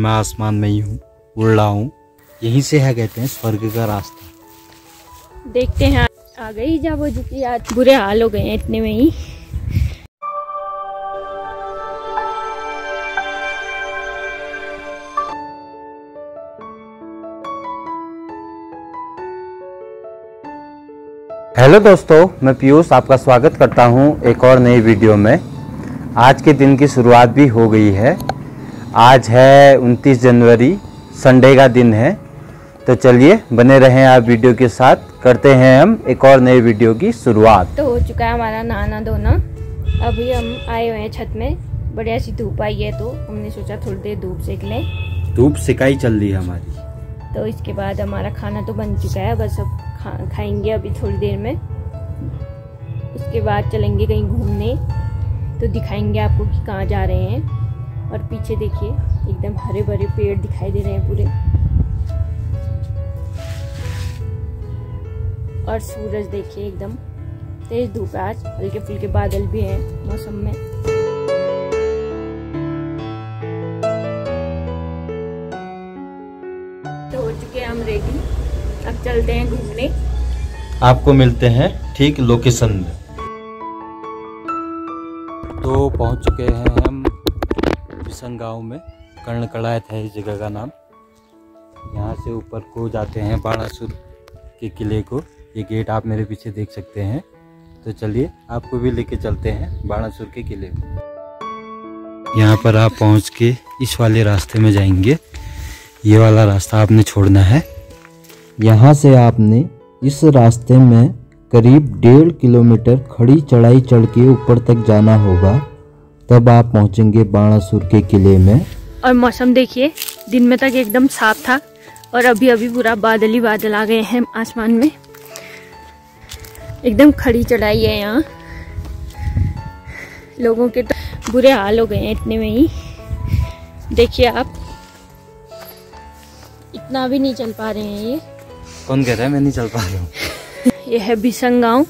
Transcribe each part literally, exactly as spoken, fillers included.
मैं आसमान में ही हूँ, उड़ रहा हूँ। यहीं से है कहते हैं स्वर्ग का रास्ता। देखते हैं आ गई जाबो जी की आज बुरे हाल हो गए हैं इतने में ही। हेलो दोस्तों, मैं पीयूष आपका स्वागत करता हूं एक और नई वीडियो में। आज के दिन की शुरुआत भी हो गई है। आज है उनतीस जनवरी, संडे का दिन है। तो चलिए बने रहें आप वीडियो के साथ, करते हैं हम एक और नई वीडियो की शुरुआत। तो हो चुका है हमारा नहाना धोना। अभी हम आए हुए हैं छत में, बढ़िया सी धूप आई है तो हमने सोचा थोड़ी देर धूप सेक लें। धूप सिकाई चल रही है हमारी। तो इसके बाद हमारा खाना तो बन चुका है, बस अब खा, खाएंगे अभी थोड़ी देर में। उसके बाद चलेंगे कहीं घूमने, तो दिखाएंगे आपको कि कहाँ जा रहे हैं। और पीछे देखिए एकदम हरे भरे पेड़ दिखाई दे रहे हैं पूरे, और सूरज देखिए एकदम तेज धूप है आज, हल्के फुल्के बादल भी हैं मौसम में। तो हो चुके हैं हम रेडी, अब चलते हैं घूमने। आपको मिलते हैं ठीक लोकेशन में। तो पहुंच चुके हैं हम बिसन गांव में। कर्ण कड़ायत है इस जगह का नाम। यहाँ से ऊपर को जाते हैं बाणासुर के किले को। ये गेट आप मेरे पीछे देख सकते हैं। तो चलिए आपको भी लेके चलते हैं बाणासुर के किले में। यहाँ पर आप पहुँच के इस वाले रास्ते में जाएंगे। ये वाला रास्ता आपने छोड़ना है। यहाँ से आपने इस रास्ते में करीब डेढ़ किलोमीटर खड़ी चढ़ाई चढ़ के ऊपर तक जाना होगा, तब आप पहुँचेंगे बाणासुर के किले में। और मौसम देखिए, दिन में तक एकदम साफ था और अभी अभी पूरा बादल ही बादल आ गए हैं आसमान में। एकदम खड़ी चढ़ाई है यहाँ, लोगों के तो बुरे हाल हो गए हैं इतने में ही। देखिए आप, इतना भी नहीं चल पा रहे हैं ये। कौन कह रहा है मैं नहीं चल पा रहा हूँ? ये है बिसन गांव।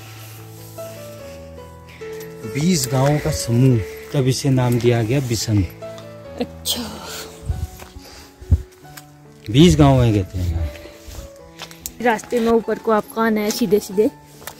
बीस गांवों का समूह, तब इसे नाम दिया गया बिसन। अच्छा, बीस गांव है कहते हैं यहाँ। रास्ते में ऊपर को आपको आना है सीधे सीधे।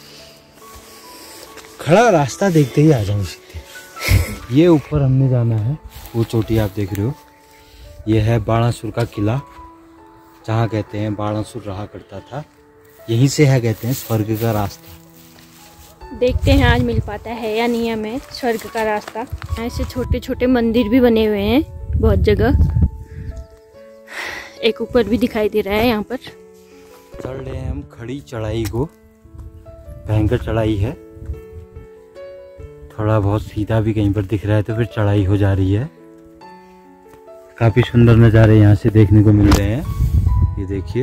खड़ा रास्ता देखते ही आ जाओ सीधे। ये ऊपर हमने जाना है, वो चोटी आप देख रहे हो। ये है बाणासुर का किला, जहाँ कहते हैं बाणासुर रहा करता था। यहीं से है कहते हैं स्वर्ग का रास्ता। देखते हैं आज मिल पाता है या नहीं हमें स्वर्ग का रास्ता। ऐसे छोटे छोटे मंदिर भी बने हुए हैं बहुत जगह। एक ऊपर भी दिखाई दे रहा है यहाँ पर। चढ़ रहे हैं हम खड़ी चढ़ाई को। भयंकर चढ़ाई है, थोड़ा बहुत सीधा भी कहीं पर दिख रहा है तो फिर चढ़ाई हो जा रही है। काफी सुंदर नज़ारे यहाँ से देखने को मिल रहे हैं। ये देखिए,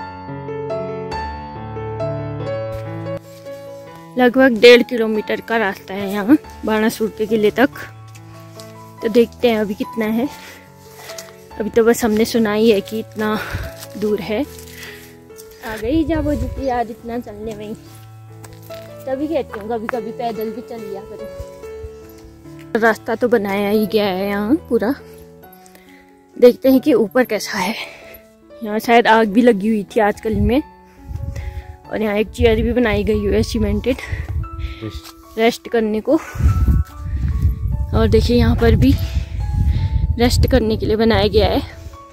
लगभग डेढ़ किलोमीटर का रास्ता है यहाँ बाणासुर के किले तक। तो देखते हैं अभी कितना है। अभी तो बस हमने सुना ही है कि इतना दूर है। आ गई जाबो जी की याद इतना चलने में ही। तभी कहती हूँ कभी कभी पैदल भी चल लिया करो। रास्ता तो बनाया ही गया है यहाँ पूरा। देखते हैं कि ऊपर कैसा है। यहाँ शायद आग भी लगी हुई थी आजकल में, और यहाँ एक चेयर भी बनाई गई हुई है सीमेंटेड, रेस्ट करने को। और देखिए यहाँ पर भी रेस्ट करने के लिए बनाया गया है।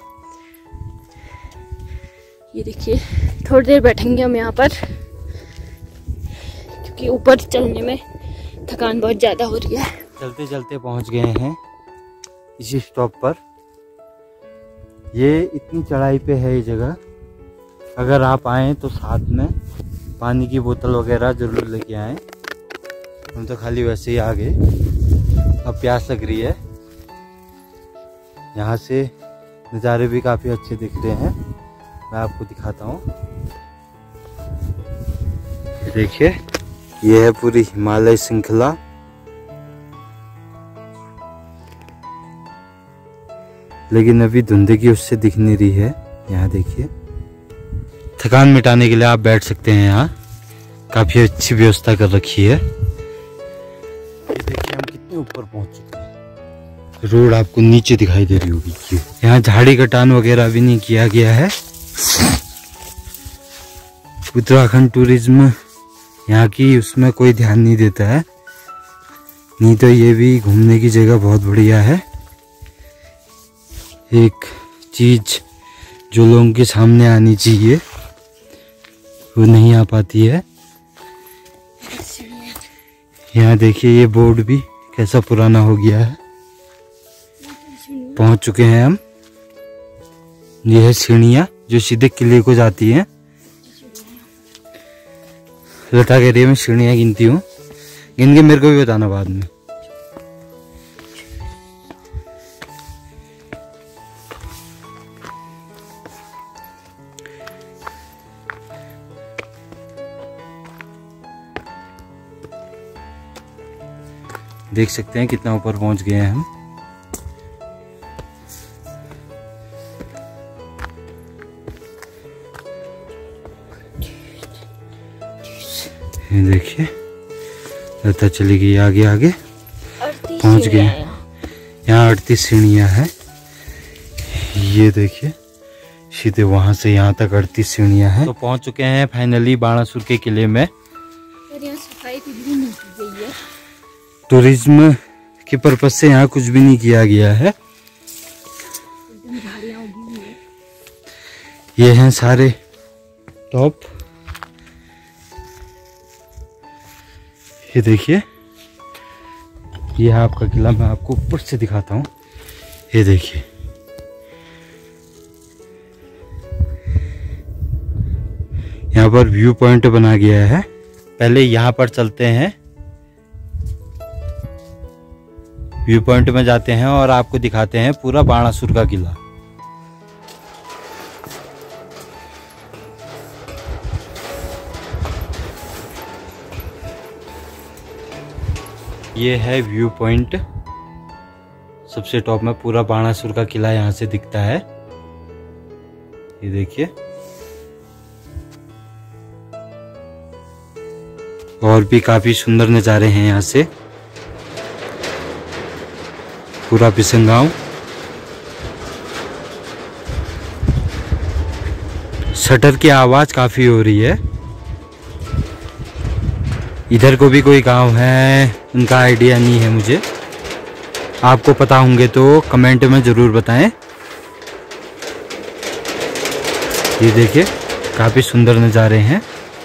ये देखिए, थोड़ी देर बैठेंगे हम यहाँ पर, क्योंकि ऊपर चलने में थकान बहुत ज़्यादा हो रही है। चलते चलते पहुँच गए हैं इसी स्टॉप पर। ये इतनी चढ़ाई पे है ये जगह। अगर आप आएँ तो साथ में पानी की बोतल वगैरह जरूर लेके आएँ। हम तो खाली वैसे ही आ गए, अब प्यास लग रही है। यहाँ से नज़ारे भी काफ़ी अच्छे दिख रहे हैं, मैं आपको दिखाता हूँ। देखिए, ये है पूरी हिमालय श्रृंखला। लेकिन अभी धुंधली उससे दिख नहीं रही है। यहाँ देखिए, थकान मिटाने के लिए आप बैठ सकते हैं। यहाँ काफी अच्छी व्यवस्था कर रखी है। ये देखिए हम कितने ऊपर पहुंच चुके हैं। रोड आपको नीचे दिखाई दे रही होगी। यहाँ झाड़ी कटान वगैरह भी नहीं किया गया है। उत्तराखंड टूरिज्म यहाँ की उसमें कोई ध्यान नहीं देता है, नहीं तो ये भी घूमने की जगह बहुत बढ़िया है। एक चीज जो लोगों के सामने आनी चाहिए वो नहीं आ पाती है। यहाँ देखिए ये बोर्ड भी कैसा पुराना हो गया है। पहुंच चुके हैं हम। ये है सीढ़ियाँ जो सीधे किले को जाती हैं। लता कह रही है मैं सीढ़ियाँ गिनती हूँ, गिन के मेरे को भी बताना बाद में। देख सकते हैं कितना ऊपर पहुंच गए हैं हम। ये देखिए लता चली गई आगे आगे, पहुंच गए। यहाँ अड़तीस सीढ़ियाँ हैं। ये देखिए सीधे वहां से यहाँ तक अड़तीस सीढ़ियाँ हैं। तो पहुंच चुके हैं फाइनली बाणासुर के किले में। सफाई नहीं की गई है। टूरिज्म के पर्पज से यहाँ कुछ भी नहीं किया गया है। ये हैं सारे टॉप। ये देखिए ये है आपका किला। मैं आपको ऊपर से दिखाता हूँ। ये देखिए यहाँ पर व्यू पॉइंट बना गया है। पहले यहाँ पर चलते हैं, व्यू पॉइंट में जाते हैं और आपको दिखाते हैं पूरा बाणासुर का किला। ये है व्यू पॉइंट। सबसे टॉप में पूरा बाणासुर का किला यहाँ से दिखता है। ये देखिए और भी काफी सुंदर नज़ारे हैं यहाँ से। पूरा बिसन गांव। शटर की आवाज काफी हो रही है। इधर को भी कोई गांव है, उनका आइडिया नहीं है मुझे। आपको पता होंगे तो कमेंट में जरूर बताएं। ये देखिए काफी सुंदर नज़ारे हैं।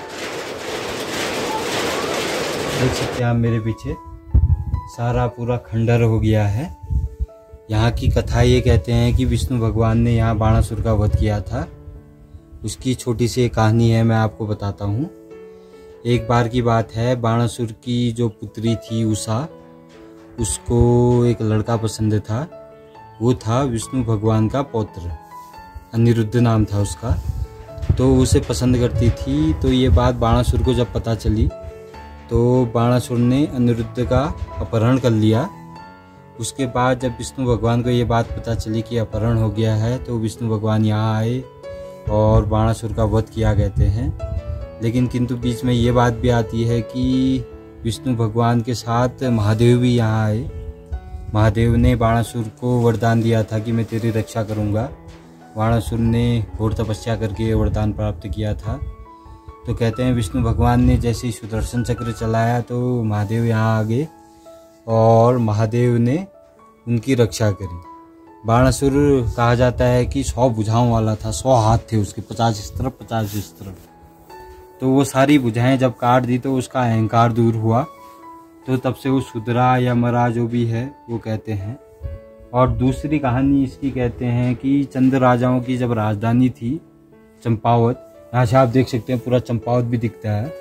देख सकते हैं आप मेरे पीछे सारा पूरा खंडर हो गया है। यहाँ की कथा ये कहते हैं कि विष्णु भगवान ने यहाँ बाणासुर का वध किया था। उसकी छोटी सी एक कहानी है, मैं आपको बताता हूँ। एक बार की बात है, बाणासुर की जो पुत्री थी उषा, उसको एक लड़का पसंद था। वो था विष्णु भगवान का पौत्र, अनिरुद्ध नाम था उसका। तो उसे पसंद करती थी। तो ये बात बाणासुर को जब पता चली तो बाणासुर ने अनिरुद्ध का अपहरण कर लिया। उसके बाद जब विष्णु भगवान को ये बात पता चली कि अपहरण हो गया है तो विष्णु भगवान यहाँ आए और बाणासुर का वध किया कहते हैं। लेकिन किंतु बीच में ये बात भी आती है कि विष्णु भगवान के साथ महादेव भी यहाँ आए। महादेव ने बाणासुर को वरदान दिया था कि मैं तेरी रक्षा करूँगा। बाणासुर ने घोर तपस्या करके ये वरदान प्राप्त किया था। तो कहते हैं विष्णु भगवान ने जैसे ही सुदर्शन चक्र चलाया तो महादेव यहाँ आ गए और महादेव ने उनकी रक्षा करी। बाणासुर कहा जाता है कि सौ भुजाओं वाला था, सौ हाथ थे उसके, पचास इस तरफ पचास इस तरफ। तो वो सारी भुजाएं जब काट दी तो उसका अहंकार दूर हुआ। तो तब से वो सुधरा या मरा जो भी है वो कहते हैं। और दूसरी कहानी इसकी कहते हैं कि चंद राजाओं की जब राजधानी थी चंपावत, यहाँ से आप देख सकते हैं पूरा चंपावत भी दिखता है।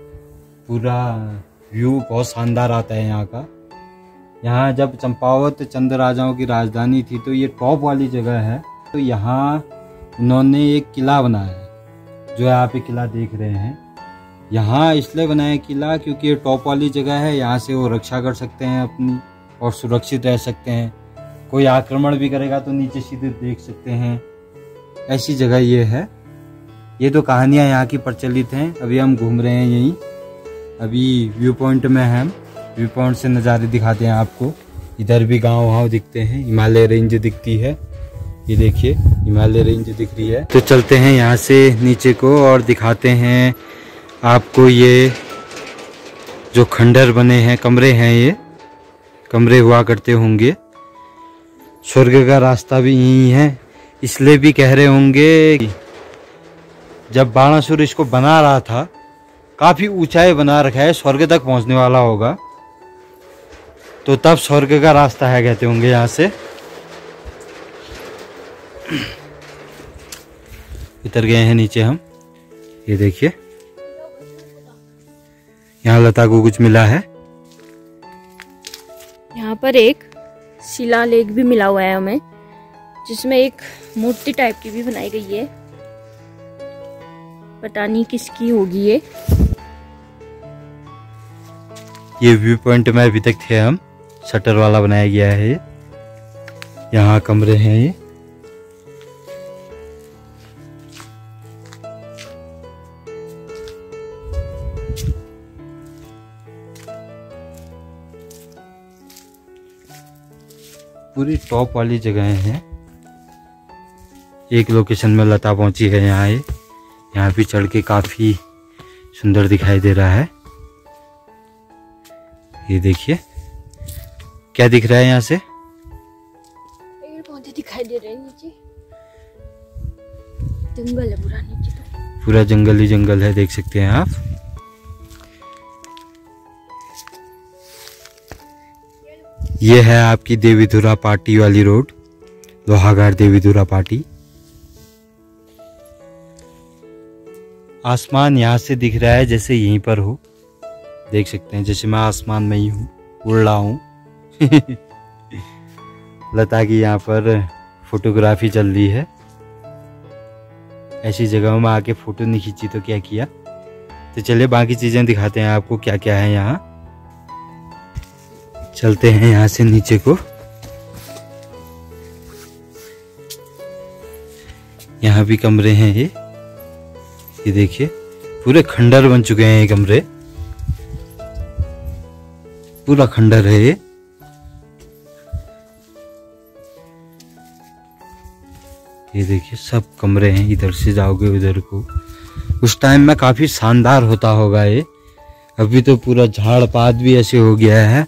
पूरा व्यू बहुत शानदार आता है यहाँ का। यहाँ जब चंपावत चंद राजाओं की राजधानी थी तो ये टॉप वाली जगह है। तो यहाँ उन्होंने एक किला बनाया है, जो यहाँ पे किला देख रहे हैं। यहाँ इसलिए बनाया किला क्योंकि ये टॉप वाली जगह है। यहाँ से वो रक्षा कर सकते हैं अपनी और सुरक्षित रह सकते हैं। कोई आक्रमण भी करेगा तो नीचे सीधे देख सकते हैं। ऐसी जगह ये है। ये तो कहानियाँ यहाँ की प्रचलित हैं। अभी हम घूम रहे हैं यहीं, अभी व्यू पॉइंट में हैं हम। व्यू पॉइंट से नज़ारे दिखाते हैं आपको। इधर भी गांव वाँव दिखते हैं, हिमालय रेंज दिखती है। ये देखिए हिमालय रेंज दिख रही है। तो चलते हैं यहाँ से नीचे को और दिखाते हैं आपको ये जो खंडर बने हैं, कमरे हैं, ये कमरे हुआ करते होंगे। स्वर्ग का रास्ता भी यही है, इसलिए भी कह रहे होंगे कि जब बाणासुर इसको बना रहा था, काफ़ी ऊंचाई बना रखा है, स्वर्ग तक पहुंचने वाला होगा, तो तब स्वर्ग का रास्ता है कहते होंगे यहाँ से। इधर गए हैं नीचे हम, ये देखिए यहाँ लता को कुछ मिला है। यहाँ पर एक शिलालेख भी मिला हुआ है हमें, जिसमें एक मूर्ति टाइप की भी बनाई गई है। पता नहीं किसकी होगी ये। ये व्यू पॉइंट में अभी तक थे हम, शटर वाला बनाया गया है ये। यहाँ कमरे हैं ये। पूरी टॉप वाली जगह हैं। एक लोकेशन में लता पहुंची है यहाँ, ये यहाँ भी चढ़ के काफी सुंदर दिखाई दे रहा है। ये देखिए क्या दिख रहा है यहाँ से, पेड़ पौधे दिखाई दे रहे हैं। नीचे जंगल है पूरा, नीचे तो पूरा जंगल ही जंगल है, देख सकते हैं आप। ये है आपकी देवीधुरा पाटी वाली रोड, लोहाघाट देवीधुरा पाटी। आसमान यहाँ से दिख रहा है जैसे यहीं पर हो, देख सकते हैं जैसे मैं आसमान में ही हूँ, उड़ रहा हूँ। लता की यहाँ पर फोटोग्राफी चल रही है। ऐसी जगहों में आके फोटो नहीं खींची तो क्या किया। तो चलिए बाकी चीजें दिखाते हैं आपको क्या क्या है यहाँ। चलते हैं यहाँ से नीचे को। यहाँ भी कमरे हैं ये ये देखिए पूरे खंडर बन चुके हैं ये कमरे, पूरा खंडर है ये। ये देखिए सब कमरे हैं, इधर से जाओगे उधर को। उस टाइम में काफी शानदार होता होगा ये, अभी तो पूरा झाड़ पात भी ऐसे हो गया है,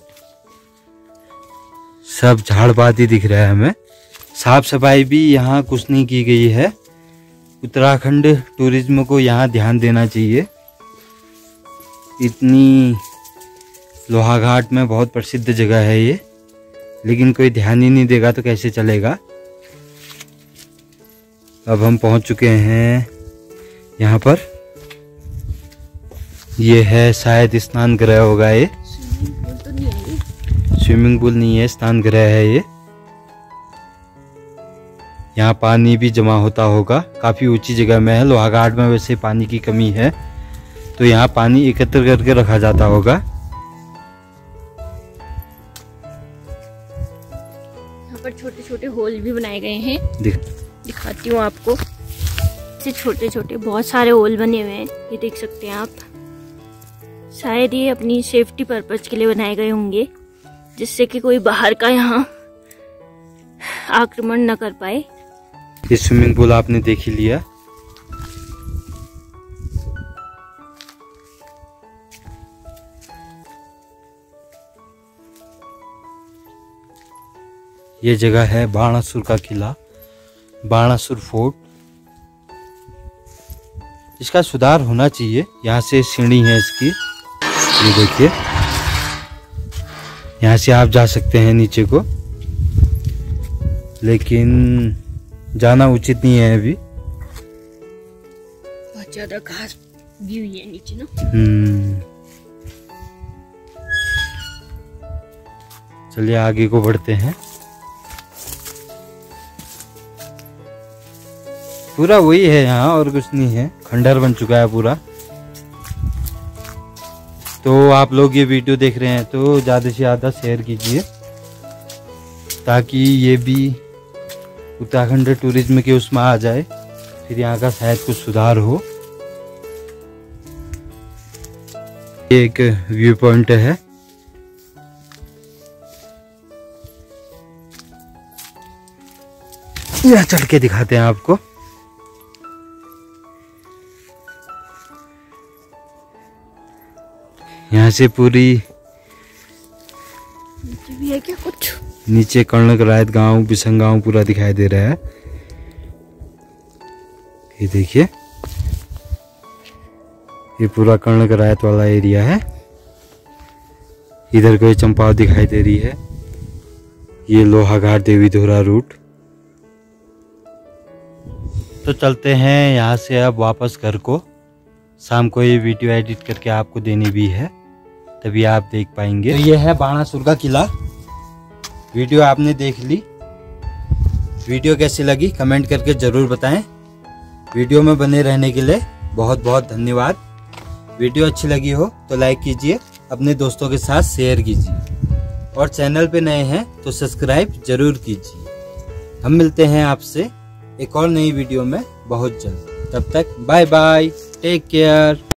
सब झाड़ पात ही दिख रहा है हमें। साफ सफाई भी यहाँ कुछ नहीं की गई है। उत्तराखंड टूरिज्म को यहाँ ध्यान देना चाहिए। इतनी लोहाघाट में बहुत प्रसिद्ध जगह है ये, लेकिन कोई ध्यान ही नहीं देगा तो कैसे चलेगा। अब हम पहुंच चुके हैं यहाँ पर। ये है शायद स्नान गृह होगा ये, स्विमिंग पूल नहीं है, स्नान गृह है ये। यहाँ पानी भी जमा होता होगा, काफी ऊंची जगह में है। लोहाघाट में वैसे पानी की कमी है, तो यहाँ पानी एकत्र करके रखा जाता होगा। यहाँ पर छोटे छोटे होल भी बनाए गए हैं, दिख दिखाती हूँ आपको। ऐसे छोटे छोटे बहुत सारे होल बने हुए हैं, ये देख सकते हैं आप। शायद ये अपनी सेफ्टी पर्पज के लिए बनाए गए होंगे, जिससे कि कोई बाहर का यहाँ आक्रमण न कर पाए। ये स्विमिंग पूल आपने देख ही लिया। ये जगह है बाणासुर का किला, बाणासुर फोर्ट। इसका सुधार होना चाहिए। यहाँ से सीढ़ी है इसकी, ये देखिए, यहाँ से आप जा सकते हैं नीचे को, लेकिन जाना उचित नहीं है अभी, बहुत ज्यादा घास भी हुई है नीचे ना। हम्म चलिए आगे को बढ़ते हैं। पूरा वही है यहाँ, और कुछ नहीं है, खंडर बन चुका है पूरा। तो आप लोग ये वीडियो देख रहे हैं तो ज़्यादा से ज़्यादा शेयर कीजिए, ताकि ये भी उत्तराखंड टूरिज्म के उसमें आ जाए, फिर यहाँ का शायद कुछ सुधार हो। ये एक व्यू पॉइंट है, यहाँ चढ़ के दिखाते हैं आपको। यहाँ से पूरी नीचे भी है क्या कुछ? नीचे कर्णकलायत गांव, बिसन गांव पूरा दिखाई दे रहा है। ये देखिए, ये पूरा कर्णकलायत वाला एरिया है। इधर कोई चंपाव दिखाई दे रही है। ये लोहाघाट देवी धोरा रूट। तो चलते हैं यहाँ से अब वापस घर को। शाम को ये वीडियो एडिट करके आपको देनी भी है, तभी आप देख पाएंगे। तो ये है बाणासुर का किला। वीडियो आपने देख ली। वीडियो कैसी लगी कमेंट करके जरूर बताएं। वीडियो में बने रहने के लिए बहुत बहुत धन्यवाद। वीडियो अच्छी लगी हो तो लाइक कीजिए, अपने दोस्तों के साथ शेयर कीजिए, और चैनल पे नए हैं तो सब्सक्राइब जरूर कीजिए। हम मिलते हैं आपसे एक और नई वीडियो में बहुत जल्द। तब तक बाय बाय, टेक केयर।